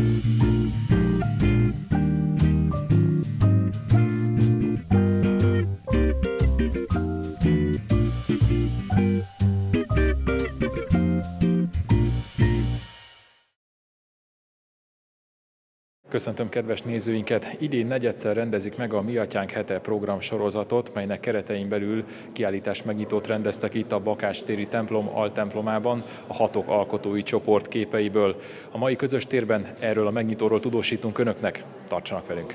Köszöntöm kedves nézőinket! Idén negyedszer rendezik meg a Mi Atyánk hete programsorozatot, melynek keretein belül kiállítást megnyitót rendeztek itt a Bakács-téri templom altemplomában a Hatok alkotói csoport képeiből. A mai közös térben erről a megnyitóról tudósítunk önöknek. Tartsanak velünk!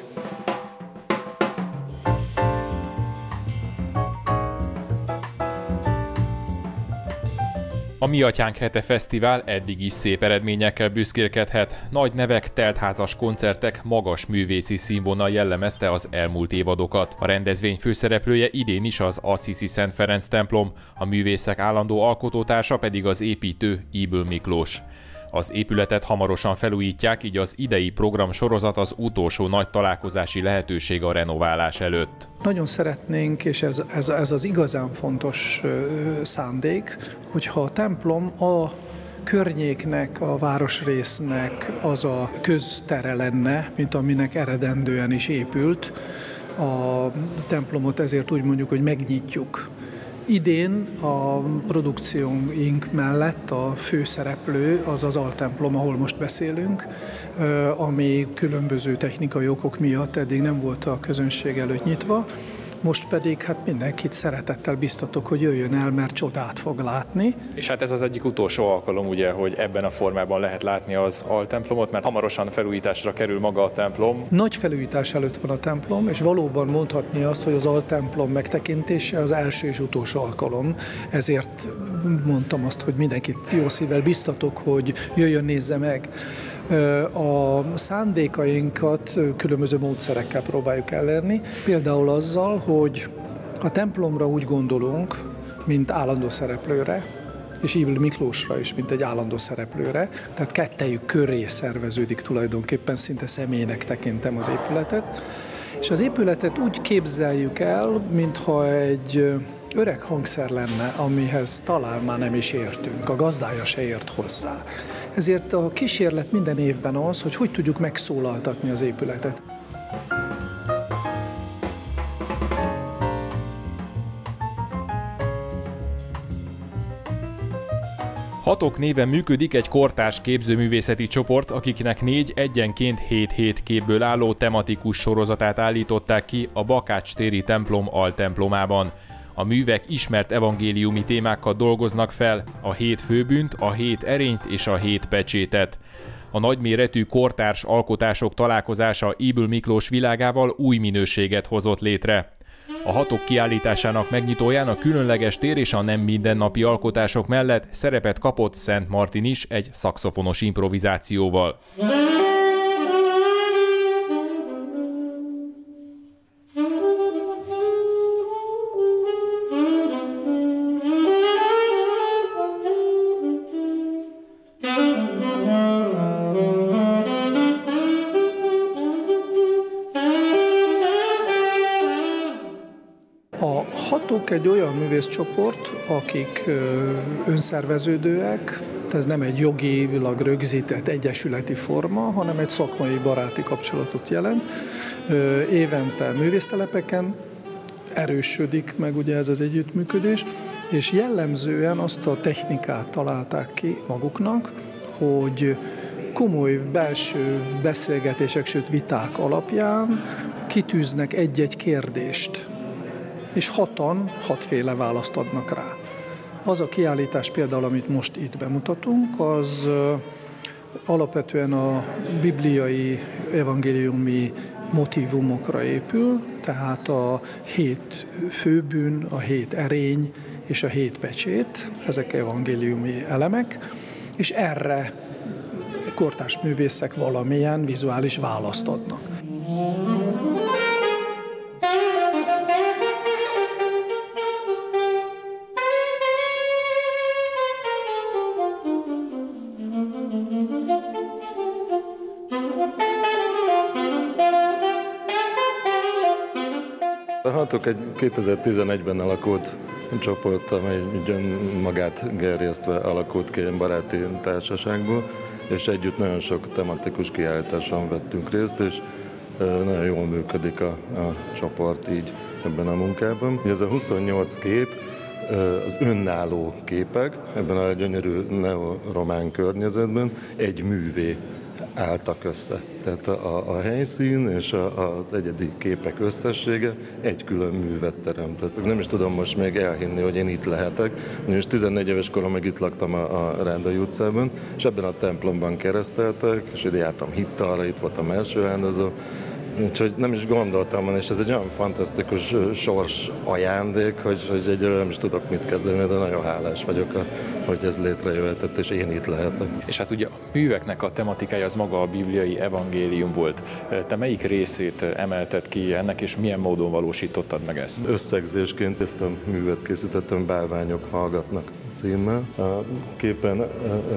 A Mi Atyánk hete fesztivál eddig is szép eredményekkel büszkélkedhet. Nagy nevek, teltházas koncertek, magas művészi színvonal jellemezte az elmúlt évadokat. A rendezvény főszereplője idén is az Assisi Szent Ferenc templom, a művészek állandó alkotótársa pedig az építő Ybl Miklós. Az épületet hamarosan felújítják, így az idei programsorozat az utolsó nagy találkozási lehetőség a renoválás előtt. Nagyon szeretnénk, és ez az igazán fontos szándék, hogyha a templom a környéknek, a városrésznek az a köztere lenne, mint aminek eredendően is épült. A templomot ezért úgy mondjuk, hogy megnyitjuk. Idén a produkcióink mellett a főszereplő az az altemplom, ahol most beszélünk, ami különböző technikai okok miatt eddig nem volt a közönség előtt nyitva. Most pedig hát mindenkit szeretettel biztatok, hogy jöjjön el, mert csodát fog látni. És hát ez az egyik utolsó alkalom, ugye, hogy ebben a formában lehet látni az altemplomot, mert hamarosan felújításra kerül maga a templom. Nagy felújítás előtt van a templom, és valóban mondhatni azt, hogy az altemplom megtekintése az első és utolsó alkalom. Ezért mondtam azt, hogy mindenkit jó szívvel biztatok, hogy jöjjön, nézze meg. A szándékainkat különböző módszerekkel próbáljuk elérni, például azzal, hogy a templomra úgy gondolunk, mint állandó szereplőre, és Ybl Miklósra is, mint egy állandó szereplőre, tehát kettejük köré szerveződik tulajdonképpen, szinte személynek tekintem az épületet, és az épületet úgy képzeljük el, mintha egy öreg hangszer lenne, amihez talán már nem is értünk, a gazdája se ért hozzá. Ezért a kísérlet minden évben az, hogy tudjuk megszólaltatni az épületet. Hatok néven működik egy kortárs képzőművészeti csoport, akiknek 4 egyenként 7 képből álló tematikus sorozatát állították ki a Bakács-téri templom altemplomában. A művek ismert evangéliumi témákkal dolgoznak fel, a 7 főbűnt, a 7 erényt és a 7 pecsétet. A nagyméretű kortárs alkotások találkozása Ybl Miklós világával új minőséget hozott létre. A Hatok kiállításának megnyitóján a különleges tér és a nem mindennapi alkotások mellett szerepet kapott Szent Martin is egy szaxofonos improvizációval. A Hatok egy olyan művészcsoport, akik önszerveződőek, ez nem egy jogilag rögzített egyesületi forma, hanem egy szakmai baráti kapcsolatot jelent. Évente művésztelepeken erősödik meg ugye ez az együttműködés, és jellemzően azt a technikát találták ki maguknak, hogy komoly belső beszélgetések, sőt viták alapján kitűznek egy-egy kérdést, és 6 választ adnak rá. Az a kiállítás például, amit most itt bemutatunk, az alapvetően a bibliai, evangéliumi motívumokra épül, tehát a 7 főbűn, a 7 erény és a 7 pecsét, ezek evangéliumi elemek, és erre kortárs művészek valamilyen vizuális választ adnak. A Hatok egy 2011-ben alakult csoport, amely magát gerjesztve alakult ki egy baráti társaságból, és együtt nagyon sok tematikus kiállításon vettünk részt, és nagyon jól működik a csoport így ebben a munkában. Ez a 28 kép az önálló képek, ebben a gyönyörű neoromán környezetben egy művé álltak össze. Tehát a helyszín és az egyedi képek összessége egy külön művet teremtett. Nem is tudom most még elhinni, hogy én itt lehetek. Én is 14 éves koromig itt laktam a Rándai utcában, és ebben a templomban kereszteltek, és ide jártam hittalra, itt voltam első áldozó. Úgyhogy nem is gondoltam, és ez egy olyan fantasztikus sors ajándék, hogy egyelőre nem is tudok mit kezdeni, de nagyon hálás vagyok, hogy ez létrejöhetett, és én itt lehetek. És hát ugye a műveknek a tematikája az maga a bibliai evangélium volt. Te melyik részét emelted ki ennek, és milyen módon valósítottad meg ezt? Összegzésként ezt a művet készítettem, Bálványok hallgatnak címmel. A képen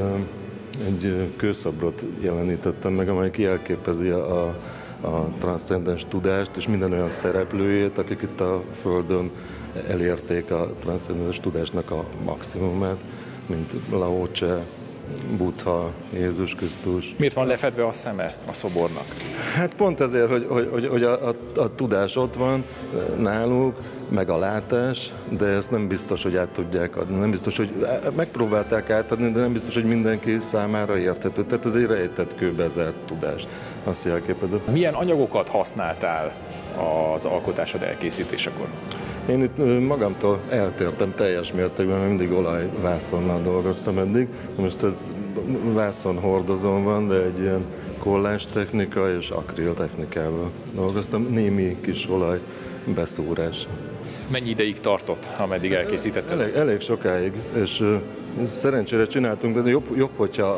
egy kőszobrot jelenítettem meg, amely jelképezi a transzcendens tudást, és minden olyan szereplőjét, akik itt a Földön elérték a transzcendens tudásnak a maximumát, mint Lao-Tse, Buddha, Jézus Krisztus. Miért van lefedve a szeme a szobornak? Hát pont ezért, hogy a tudás ott van náluk, meg a látás, de ezt nem biztos, hogy át tudják adni. Nem biztos, hogy megpróbálták átadni, de nem biztos, hogy mindenki számára érthető. Tehát ez egy rejtett kőbe zárt tudás, azt jelképezett. Milyen anyagokat használtál az alkotásod elkészítésekor? Én itt magamtól eltértem teljes mértékben, mert mindig olajvászonnal dolgoztam eddig. Most ez vászonhordozón van, de egy ilyen kollás technika és akril technikával dolgoztam. Némi kis olaj beszúrás. Mennyi ideig tartott, ameddig elkészítetted? Elég sokáig, és szerencsére csináltunk, de jobb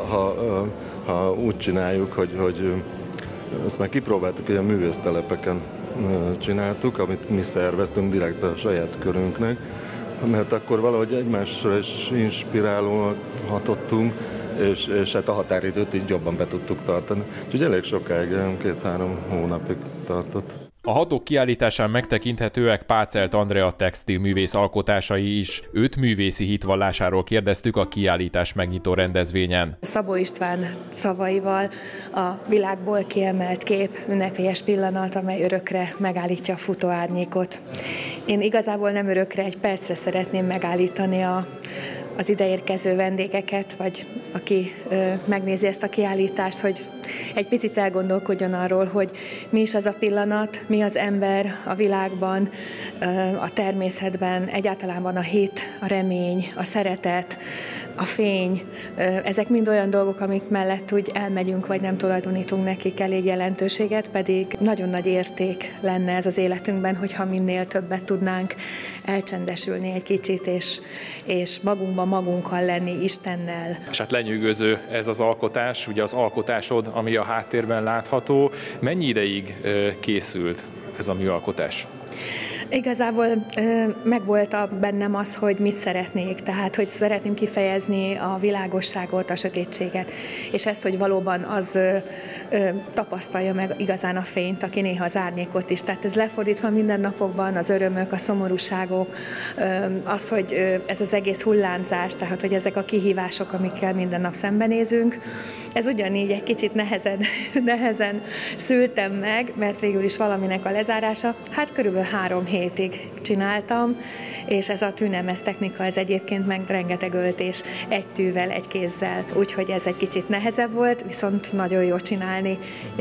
hogyha úgy csináljuk, hogy ezt már kipróbáltuk, hogy a művésztelepeken csináltuk, amit mi szerveztünk direkt a saját körünknek, mert akkor valahogy egymásra is inspirálóan hatottunk, és hát a határidőt így jobban be tudtuk tartani. Úgyhogy elég sokáig, 2-3 hónapig tartott. A hatok kiállításán megtekinthetőek Pácelt Andrea textilművész alkotásai is. Őt művészi hitvallásáról kérdeztük a kiállítás megnyitó rendezvényen. Szabó István szavaival a világból kiemelt kép, ünnepélyes pillanat, amely örökre megállítja a futóárnyékot. Én igazából nem örökre, egy percre szeretném megállítani az ideérkező vendégeket, vagy aki megnézi ezt a kiállítást, hogy egy picit elgondolkodjon arról, hogy mi is az a pillanat, mi az ember a világban, a természetben, egyáltalán a hit, a remény, a szeretet, a fény. Ezek mind olyan dolgok, amik mellett úgy elmegyünk, vagy nem tulajdonítunk nekik elég jelentőséget, pedig nagyon nagy érték lenne ez az életünkben, hogyha minél többet tudnánk elcsendesülni egy kicsit, és magunkkal lenni Istennel. És hát lenyűgöző ez az alkotás, ugye az alkotásod, ami a háttérben látható. Mennyi ideig készült ez a műalkotás? Igazából megvolt bennem az, hogy mit szeretnék, tehát hogy szeretném kifejezni a világosságot, a sötétséget, és ezt, hogy valóban az tapasztalja meg igazán a fényt, aki néha az árnyékot is. Tehát ez lefordítva mindennapokban, az örömök, a szomorúságok, az, hogy ez az egész hullámzás, tehát hogy ezek a kihívások, amikkel minden nap szembenézünk, ez ugyanígy egy kicsit nehezen szültem meg, mert végül is valaminek a lezárása, hát körülbelül 3 hétig csináltam, és ez a tűnemes technika, ez egyébként meg rengeteg öltés egy tűvel, egy kézzel, úgyhogy ez egy kicsit nehezebb volt, viszont nagyon jó csinálni,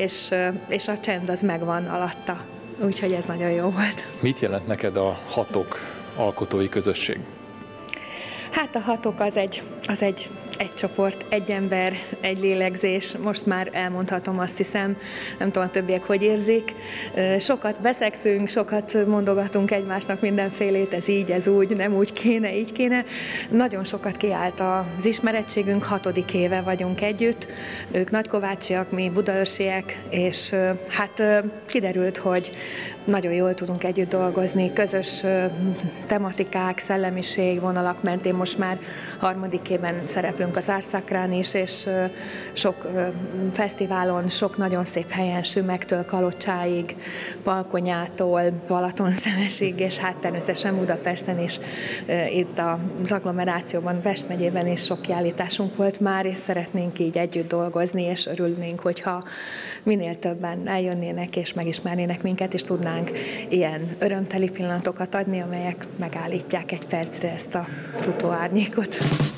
és a csend az megvan alatta, úgyhogy ez nagyon jó volt. Mit jelent neked a hatok alkotói közösség? Hát a hatok az egy csoport, egy ember, egy lélegzés, most már elmondhatom, azt hiszem, nem tudom a többiek hogy érzik. Sokat beszegszünk, sokat mondogatunk egymásnak mindenfélét, ez így, ez úgy, nem úgy kéne, így kéne. Nagyon sokat kiállt az ismerettségünk, 6. éve vagyunk együtt, ők nagykovácsiak, mi budaörsiek, és hát kiderült, hogy nagyon jól tudunk együtt dolgozni, közös tematikák, szellemiség, vonalak mentén most már 3. évben szereplünk voltunk az Árszakrán is, és sok fesztiválon, sok nagyon szép helyen, Sümegtől Kalocsáig, Palkonyától, Balatonszemesig, és hát természetesen Budapesten is, itt az agglomerációban, Pest megyében is sok kiállításunk volt már, és szeretnénk így együtt dolgozni, és örülnénk, hogyha minél többen eljönnének, és megismernének minket, és tudnánk ilyen örömteli pillanatokat adni, amelyek megállítják egy percre ezt a futóárnyékot.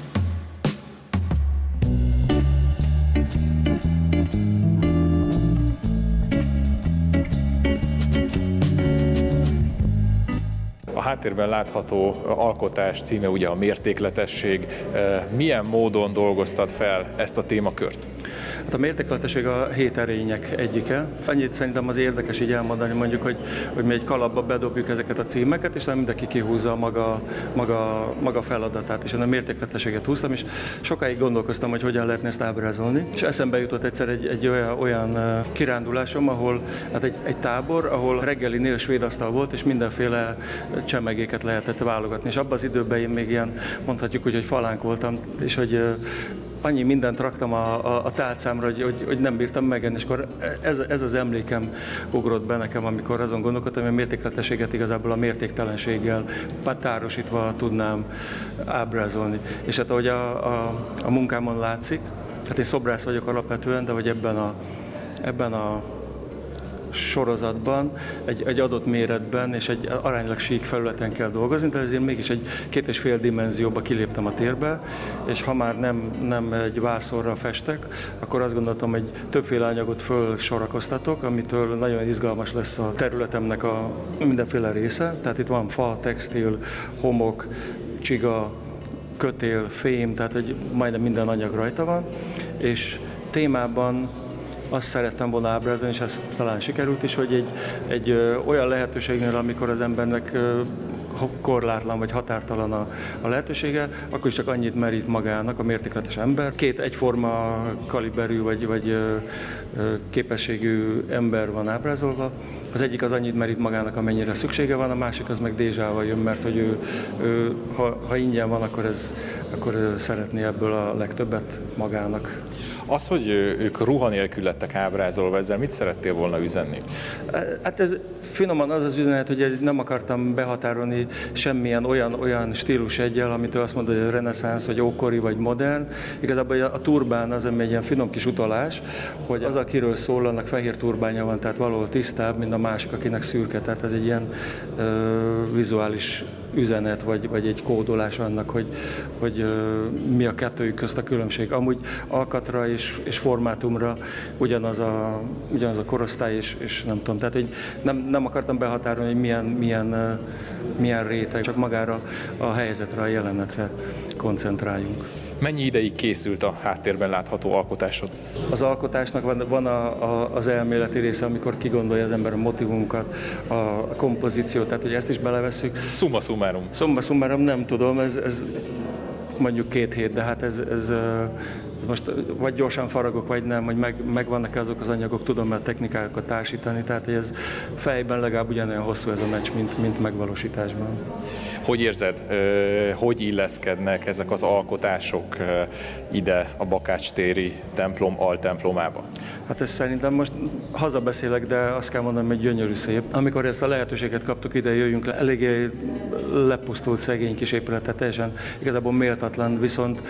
A háttérben látható alkotás címe ugye a mértékletesség. Milyen módon dolgoztad fel ezt a témakört? Hát a mértékletesség a 7 erények egyike. Annyit szerintem az érdekes így elmondani, mondjuk, hogy mi egy kalapba bedobjuk ezeket a címeket, és nem mindenki kihúzza a maga feladatát. És én a mértékletességet húztam, és sokáig gondolkoztam, hogy hogyan lehetne ezt ábrázolni. És eszembe jutott egyszer egy olyan kirándulásom, ahol hát egy tábor, ahol reggelinél svéd asztal volt, és mindenféle csemegéket lehetett válogatni. És abban az időben én még ilyen, mondhatjuk úgy, hogy falánk voltam, és hogy annyi mindent raktam a tálcámra, hogy nem bírtam megenni, és akkor ez az emlékem ugrott be nekem, amikor azon gondolkodtam, hogy a mértékletességet igazából a mértéktelenséggel párosítva tudnám ábrázolni. És hát ahogy a munkámon látszik, hát én szobrász vagyok alapvetően, de hogy ebben a sorozatban, egy adott méretben és egy aránylag sík felületen kell dolgozni, de ezért mégis egy 2,5 dimenzióba kiléptem a térbe, és ha már nem egy vászorra festek, akkor azt gondoltam, hogy többféle anyagot fölsorakoztatok, amitől nagyon izgalmas lesz a területemnek a mindenféle része. Tehát itt van fa, textil, homok, csiga, kötél, fém, tehát hogy majdnem minden anyag rajta van, és témában azt szerettem volna ábrázolni, és ez talán sikerült is, hogy egy olyan lehetőségnél, amikor az embernek korlátlan vagy határtalan a lehetősége, akkor is csak annyit merít magának a mértékletes ember. 2 egyforma kaliberű vagy képességű ember van ábrázolva. Az egyik az annyit merít magának, amennyire szüksége van, a másik az meg dézsával jön, mert hogy ő ha ingyen van, akkor ő szeretné ebből a legtöbbet magának. Az, hogy ők ruha nélkül lettek ábrázolva, ezzel mit szerettél volna üzenni? Hát ez finoman az üzenet, hogy nem akartam behatárolni semmilyen olyan stíluseggyel, amitől azt mondod, hogy reneszánsz, vagy ókori, vagy modern. Igazából a turbán az egy ilyen finom kis utalás, hogy az, akiről szól, annak fehér turbánya van, tehát valahol tisztább, mint a másik, akinek szürke. Tehát ez egy ilyen vizuális üzenet, vagy egy kódolás annak, hogy mi a kettőjük közt a különbség. Amúgy alkatra és formátumra ugyanaz a korosztály, és nem tudom. Tehát, hogy nem akartam behatárolni, hogy milyen réteg, csak magára a helyzetre, a jelenetre koncentráljunk. Mennyi ideig készült a háttérben látható alkotásod? Az alkotásnak van az elméleti része, amikor kigondolja az ember a motivumokat, a kompozíciót, tehát hogy ezt is belevesszük. Summa summarum. Summa summarum nem tudom, ez mondjuk 2 hét, de hát ez most vagy gyorsan faragok, vagy nem, hogy megvannak-e azok az anyagok, tudom a technikákat társítani, tehát ez fejben legalább ugyanolyan hosszú ez a meccs, mint megvalósításban. Hogy érzed, hogy illeszkednek ezek az alkotások ide a Bakács-téri templom altemplomába? Hát ez szerintem most hazabeszélek, de azt kell mondanom, hogy gyönyörű szép. Amikor ezt a lehetőséget kaptuk, ide jöjjünk le, eléggé lepusztult szegény kis épületet, teljesen igazából méltatlan, viszont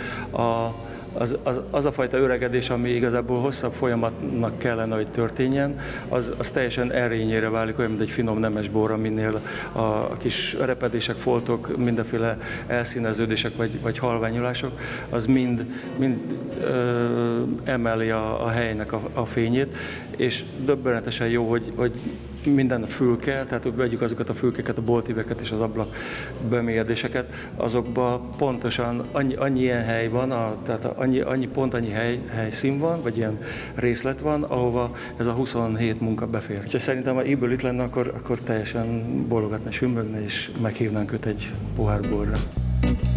az a fajta öregedés, ami igazából hosszabb folyamatnak kellene, hogy történjen, az teljesen erényére válik, olyan, mint egy finom nemes bor, aminél a kis repedések, foltok, mindenféle elszíneződések vagy halványulások, az mind emeli a helynek a fényét, és döbbenetesen jó, hogy minden a fülke, tehát hogy vegyük azokat a fülkeket, a boltíveket és az ablak bemélyedéseket, azokban pontosan annyi ilyen hely van, tehát annyi helyszín van, vagy ilyen részlet van, ahova ez a 27 munka befér. És szerintem, ha ebből itt lenne, akkor teljesen bólogatna, sümögne, és meghívnánk őt egy pohár borra.